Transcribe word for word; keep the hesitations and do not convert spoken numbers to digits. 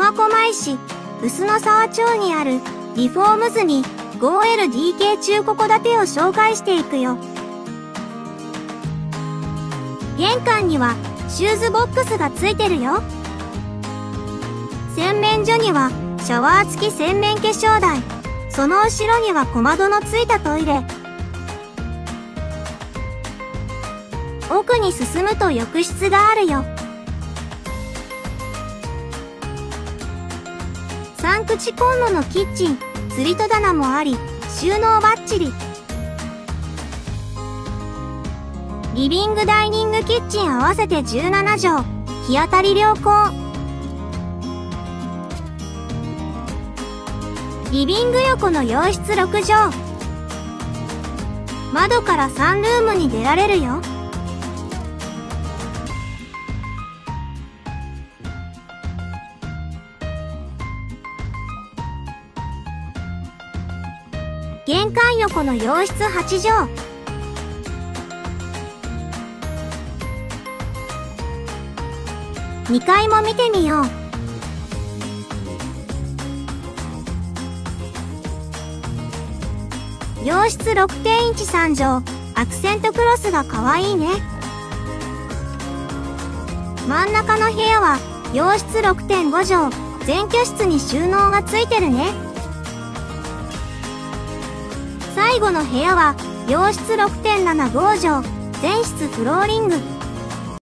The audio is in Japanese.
苫小牧市臼沢町にあるリフォームズに ごエルディーケー 中古戸建てを紹介していくよ。玄関にはシューズボックスがついてるよ。洗面所にはシャワー付き洗面化粧台。その後ろには小窓のついたトイレ。奥に進むと浴室があるよ。さん口コンロのキッチン、釣り戸棚もあり、収納バッチリ。リビングダイニングキッチン合わせてじゅうななじょう、日当たり良好。リビング横の洋室ろくじょう。窓からサンルームに出られるよ。玄関横の洋室はちじょう。にかいも見てみよう。洋室 ろくてんいちさんじょう、アクセントクロスがかわいいね。真ん中の部屋は洋室 ろくてんごじょう、全居室に収納がついてるね。最後の部屋は洋室 ろくてんななごじょう、全室フローリング。